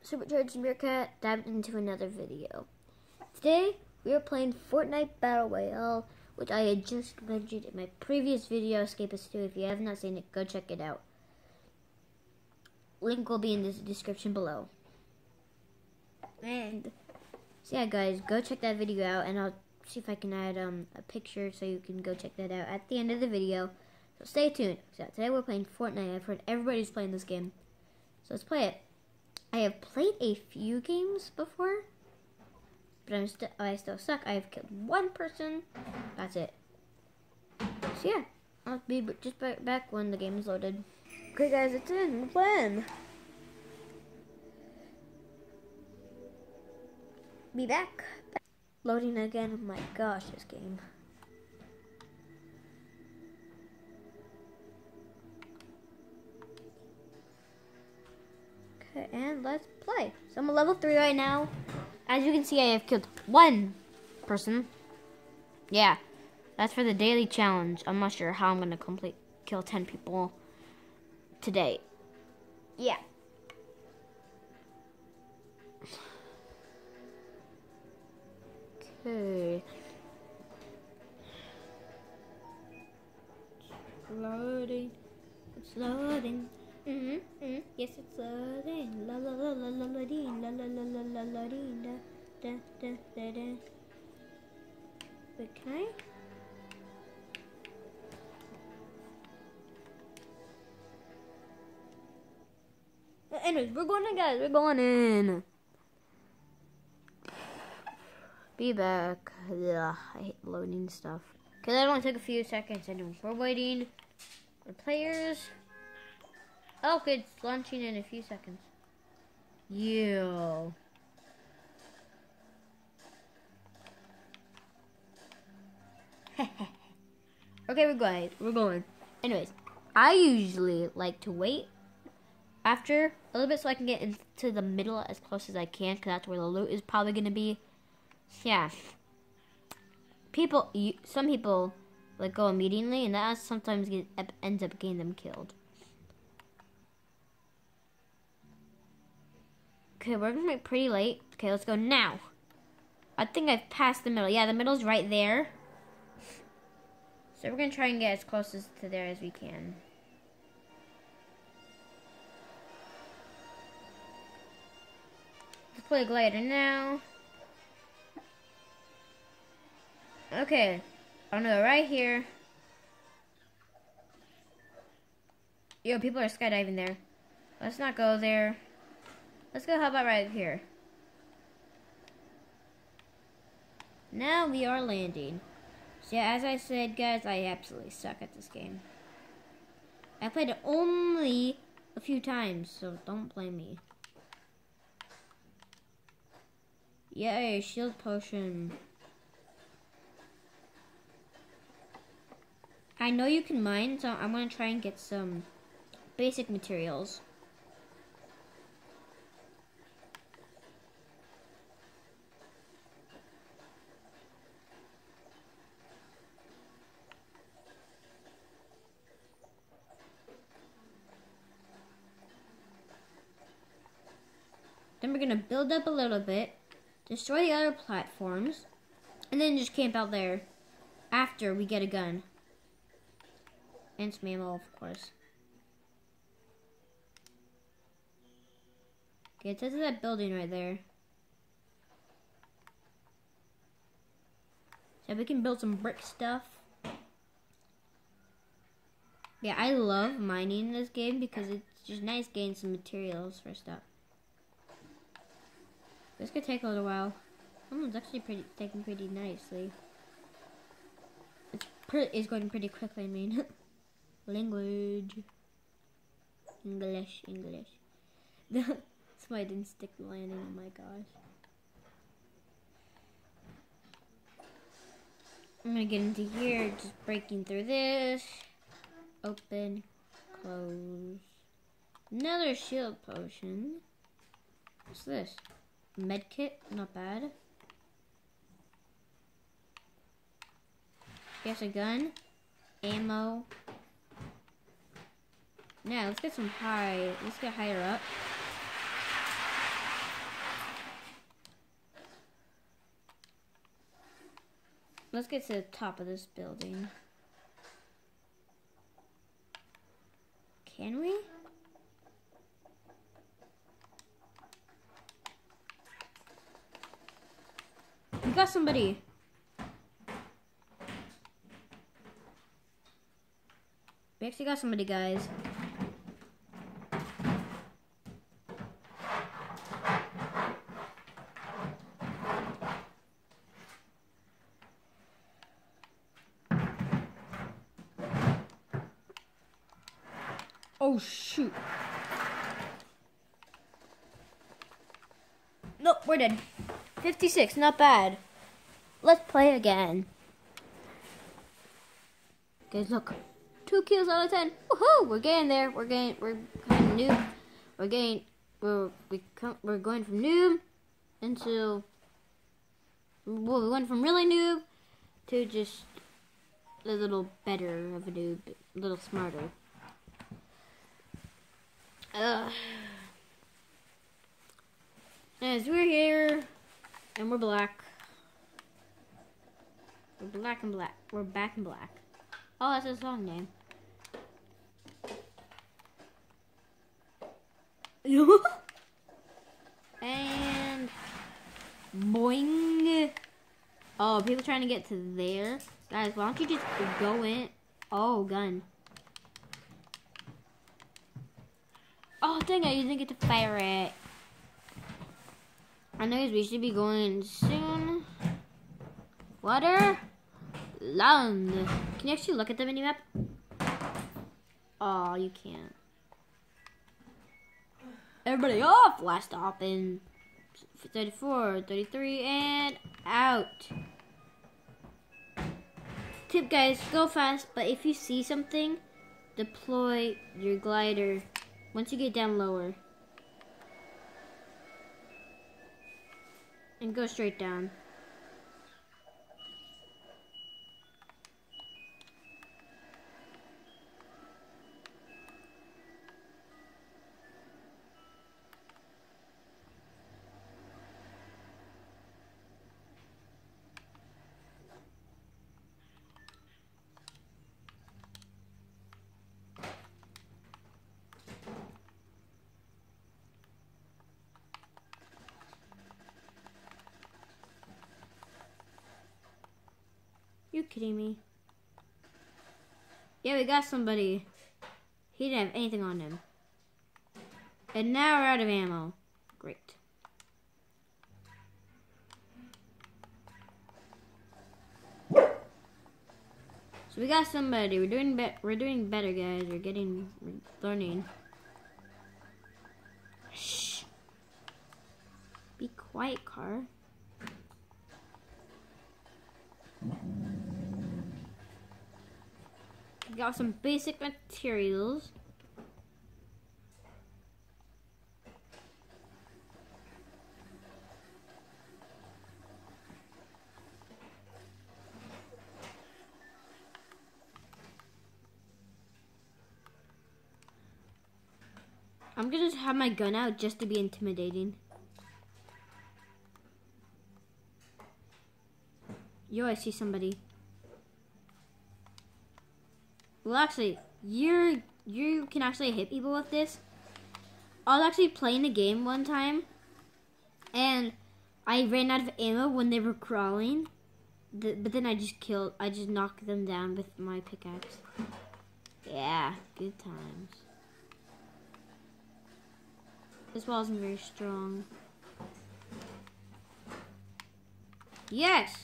Supercharged Meerkat dived into another video. Today, we are playing Fortnite Battle Royale, which I had just mentioned in my previous video, Escapist 2. If you have not seen it, go check it out. Link will be in the description below. And, so yeah guys, go check that video out, and I'll see if I can add a picture so you can go check that out at the end of the video. So stay tuned. So today we're playing Fortnite. I've heard everybody's playing this game. So let's play it. I have played a few games before, but I still suck. I have killed one person. That's it. So yeah, I'll be just back when the game is loaded. Okay guys, it's in. We're playing. Be back. Loading again. Oh my gosh, this game. Okay, and let's play. So I'm a level 3 right now. As you can see, I have killed one person. Yeah, that's for the daily challenge. I'm not sure how I'm gonna kill 10 people today. Yeah. Okay. It's loading. It's loading. Yes, it's loading. La la la la la loading. La la la la la loading. Da da da da. Wait, can I? Anyways, we're going in, guys. We're going in. Be back. Ugh, I hate loading stuff. Okay, that only took a few seconds. Anyways, we're waiting for players. Oh, okay, it's launching in a few seconds. Yo. Okay, we're going. Anyways, I usually like to wait after a little bit so I can get into the middle as close as I can, because that's where the loot is probably going to be. Yeah. Some people like go immediately, and that sometimes ends up getting them killed. Okay, we're gonna make pretty late. Okay, let's go now. I think I've passed the middle. Yeah, the middle's right there. So we're gonna try and get as close to there as we can. Let's play glider now. Okay, I'm gonna go right here. Yo, people are skydiving there. Let's not go there. Let's go, how about right here? Now we are landing. So yeah, as I said, guys, I absolutely suck at this game. I played it only a few times, so don't blame me. Yay, shield potion. I know you can mine, so I'm gonna try and get some basic materials. Then we're gonna build up a little bit, destroy the other platforms, and then just camp out there after we get a gun. And some ammo, of course. Okay, it says that building right there. So we can build some brick stuff. Yeah, I love mining this game because it's just nice getting some materials for stuff. This could take a little while. It's actually taking pretty nicely. It's going pretty quickly, I mean. Language. English. That's why I didn't stick the landing, oh my gosh. I'm gonna get into here, just breaking through this. Open, close. Another shield potion. What's this? Medkit, not bad. Guess a gun. Ammo. Now let's get higher up. Let's get to the top of this building. Can we? We got somebody. We actually got somebody, guys. Oh, shoot. Nope, we're dead. 56, not bad. Let's play again. Guys, look. 2 kills out of 10. Woohoo! We're getting there. We're kind of noob. We're going from noob into, well, we went from really noob to just a little better of a noob, a little smarter. As we're here, and we're black. We're black and black. We're back in black. Oh, that's a song name. And boing. Oh, people trying to get to there. Guys, why don't you just go in? Oh, gun. Oh, dang it, you didn't get to fire it. I know we should be going soon. Water. Land. Can you actually look at the minimap? Oh, you can't. Everybody off. Last stop in 34, 33, and out. Tip, guys, go fast, but if you see something, deploy your glider once you get down lower. And go straight down. You kidding me? Yeah, we got somebody. He didn't have anything on him. And now we're out of ammo. Great. So we got somebody. We're doing better, guys. We're learning. Shh. Be quiet, car. Got some basic materials. I'm gonna have my gun out just to be intimidating. Yo, I see somebody. Well, actually, you can actually hit people with this. I was actually playing a game one time, and I ran out of ammo when they were crawling. But then I just knocked them down with my pickaxe. Yeah, good times. This wall isn't very strong. Yes!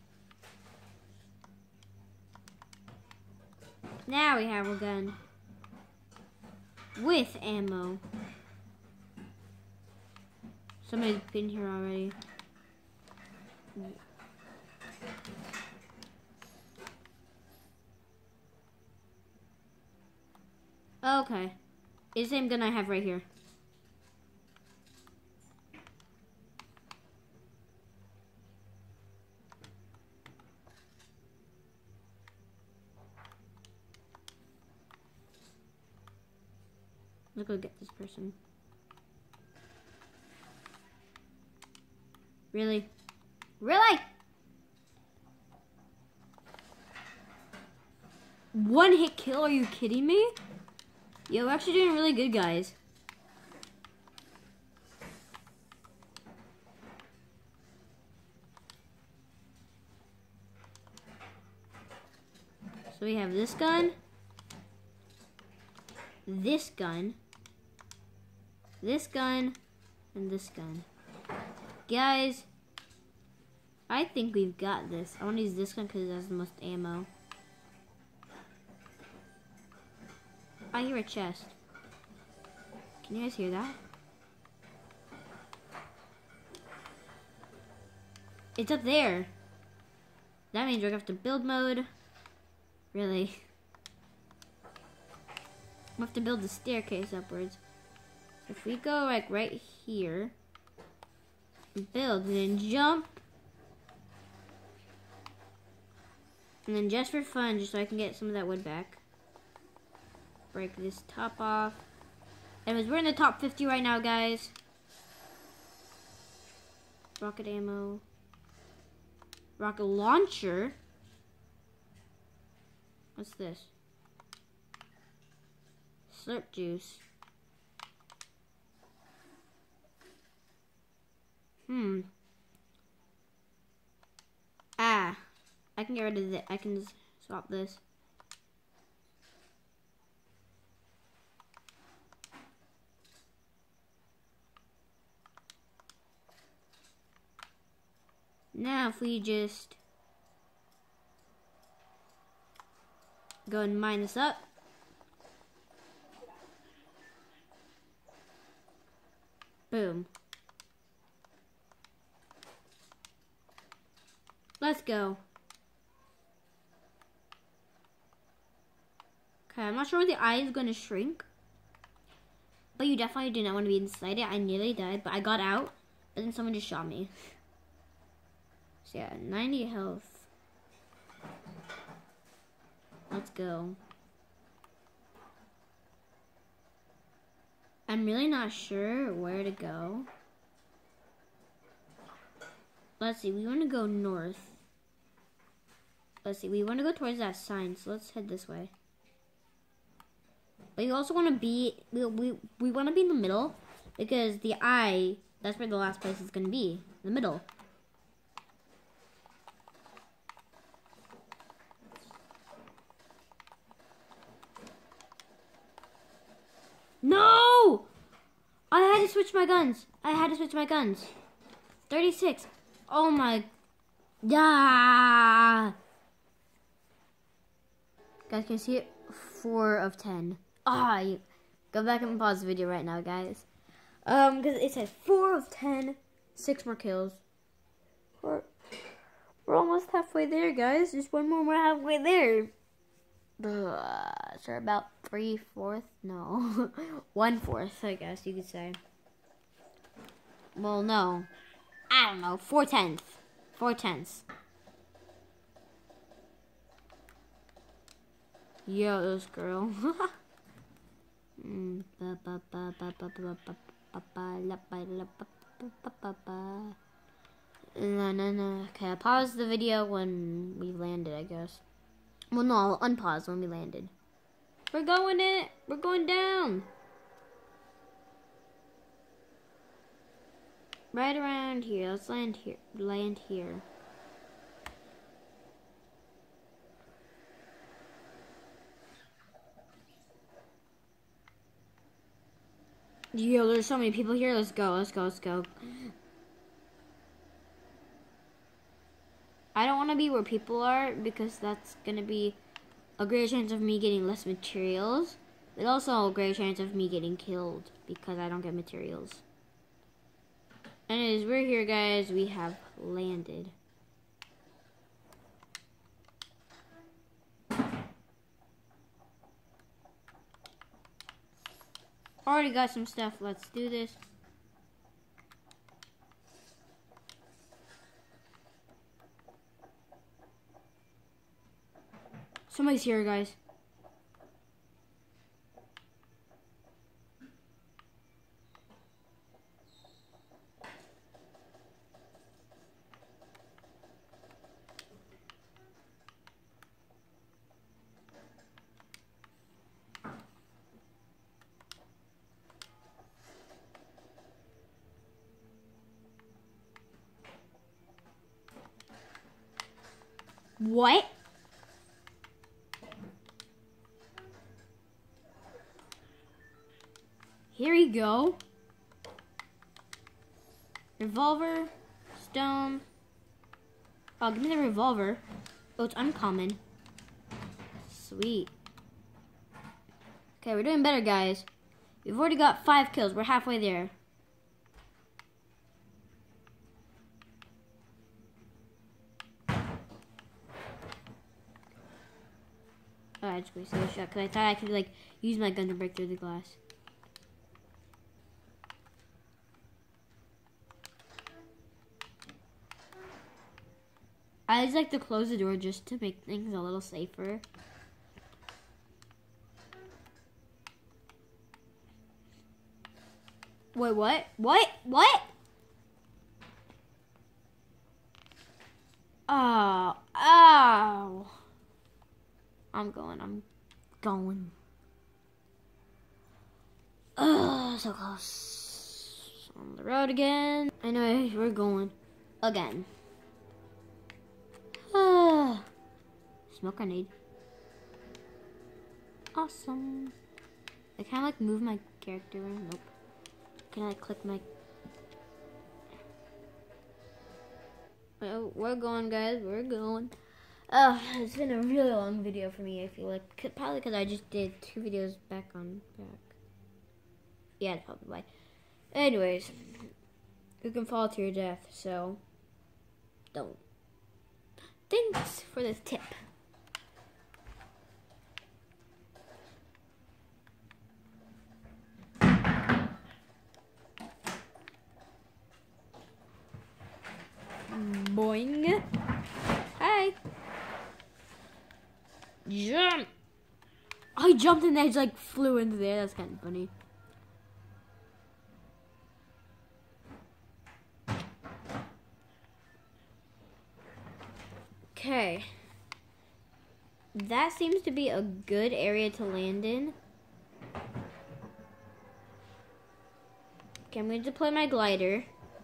Now we have a gun. With ammo. Somebody's been here already. Okay. It's the same gun I have right here. Let's go get this person. Really? Really? One hit kill? Are you kidding me? Yo, we're actually doing really good, guys. So we have this gun, this gun, this gun, and this gun. Guys, I think we've got this. I want to use this gun because it has the most ammo. I hear a chest. Can you guys hear that? It's up there. That means we're going to have to build mode. Really? We have to build the staircase upwards. So if we go like right here, build, and then jump, and then just for fun, just so I can get some of that wood back, break this top off. Anyways, we're in the top 50 right now, guys. Rocket ammo. Rocket launcher. What's this? Slurp juice. Ah. I can get rid of this. I can just swap this. Now if we just go and mine this up. Boom. Let's go. Okay, I'm not sure where the eye is going to shrink. But you definitely do not want to be inside it. I nearly died, but I got out. But then someone just shot me. So yeah, 90 health. Let's go. I'm really not sure where to go. Let's see, we want to go north. Let's see, we want to go towards that sign, so let's head this way. But you also want to be, we want to be in the middle, because the eye, that's where the last place is going to be, in the middle. No! I had to switch my guns. 36. Oh my. Yeah. Guys, can you see it? 4 of 10. You go back and pause the video right now, guys. Because it said 4 of 10, 6 more kills. We're almost halfway there, guys. Just one more, we're halfway there. So about 3/4, no, 1/4, I guess you could say. Well, no, I don't know, 4/10, 4/10. Yo, this girl. No. Okay, I'll pause the video when we landed, I guess. Well, no, I'll unpause when we landed. We're going in. We're going down. Right around here. Let's land here. Land here. Yo, there's so many people here. Let's go. Let's go. Let's go. I don't want to be where people are because that's going to be a great chance of me getting less materials. But also a great chance of me getting killed because I don't get materials. Anyways, we're here, guys. We have landed. Already got some stuff. Let's do this. Somebody's here, guys. What? Here you go. Revolver, stone. Oh, give me the revolver. Oh, it's uncommon. Sweet. Okay, we're doing better, guys. We've already got 5 kills. We're halfway there. Oh, I just wasted a shot because I thought I could like use my gun to break through the glass. I just like to close the door just to make things a little safer. Wait, what? What? What? Oh, oh. I'm going. Oh, so close. On the road again. Anyway, we're going again. Smoke grenade. Awesome. I kind of like move my character. Nope. Can I click my... Oh, we're going, guys. We're going. Oh, it's been a really long video for me, I feel like. Probably because I just did 2 videos back on back. Yeah, that's probably why. Anyways, you can fall to your death, so don't. Thanks for this tip. Boing. Hi. Jump. I jumped and I just like flew into there. That's kind of funny. Okay. That seems to be a good area to land in. Okay, I'm going to deploy my glider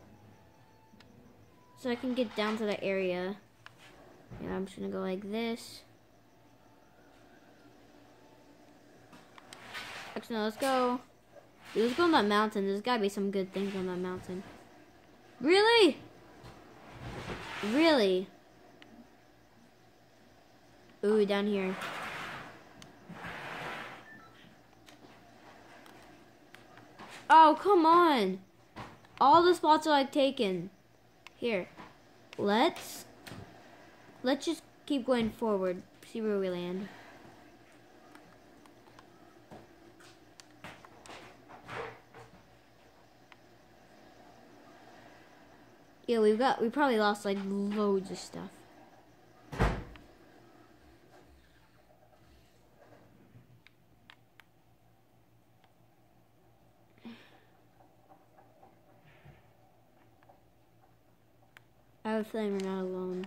so I can get down to that area. Yeah, I'm just going to go like this. Actually, no, let's go. Dude, let's go on that mountain. There's got to be some good things on that mountain. Really? Really? Ooh, down here. Oh, come on. All the spots are like taken. Here. Let's just keep going forward. See where we land. Yeah, we probably lost like loads of stuff. I have a feeling we're not alone.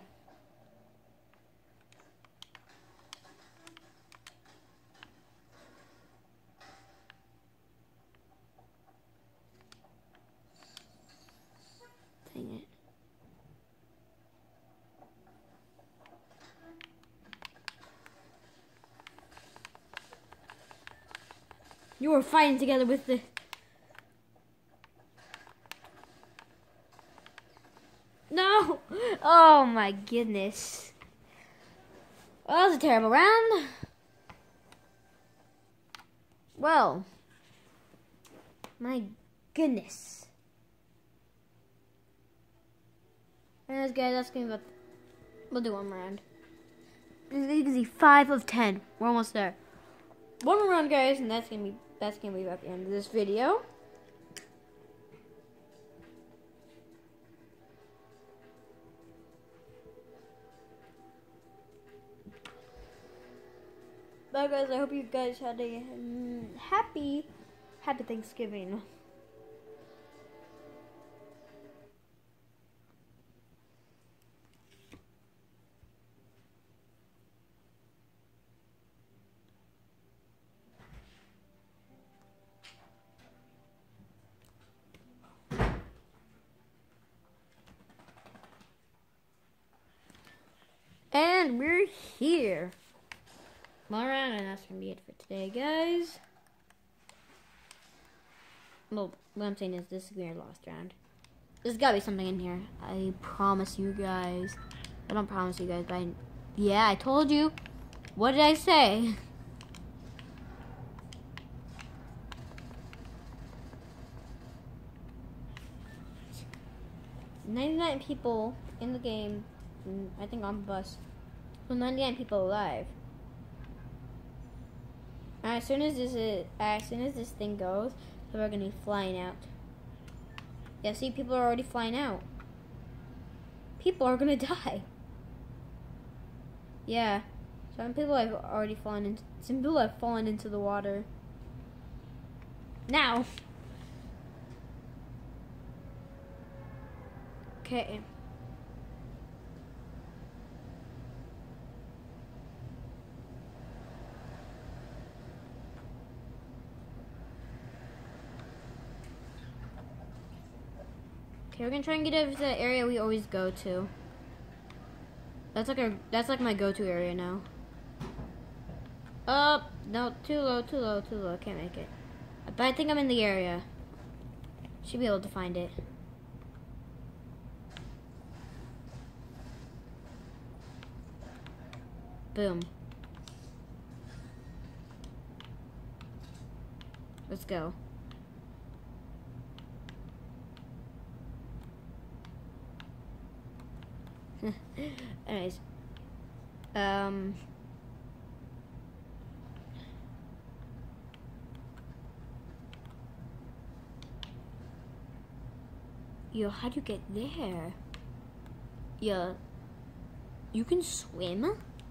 Dang it. You were fighting together with the... No! Oh my goodness. Well, that was a terrible round. Well. My goodness. Anyways, guys, that's gonna be about... We'll do one more round. This is easy. 5 of 10. We're almost there. One more round, guys, and that's gonna be about the end of this video. Bye, guys. I hope you guys had a happy Thanksgiving. And And we're here. One round, and that's gonna be it for today, guys. Well, what I'm saying is this is gonna be our last round. There's gotta be something in here. I promise you guys. I don't promise you guys, but yeah, I told you. What did I say? 99 people in the game. I think on the bus. So 99 people alive. As soon as this thing goes, so we're gonna be flying out. Yeah, see, people are already flying out. People are gonna die. Yeah, some people have already fallen into. Some people have fallen into the water. Now. Okay. Okay, we're gonna try and get over to the area we always go to. That's like my go-to area now. No, too low. Can't make it. But I think I'm in the area. Should be able to find it. Boom. Let's go. Anyways. Yo, how'd you get there? Yeah. You can swim?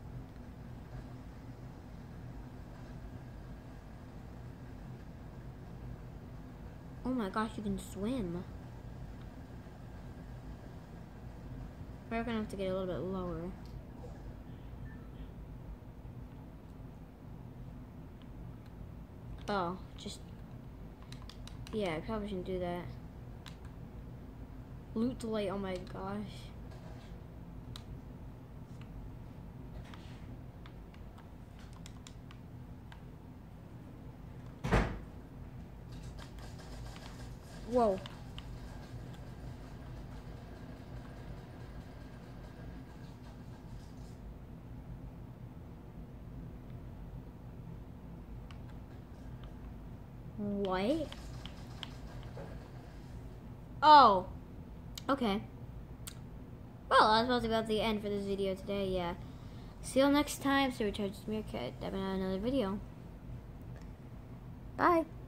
Oh my gosh, you can swim. We're gonna have to get a little bit lower. Oh, just... yeah, I probably shouldn't do that. Loot delay, oh my gosh. Whoa. What? Oh. Okay. Well, that's supposed to be about the end for this video today, yeah. See you next time. So, Recharge Meerkat. I've been on another video. Bye.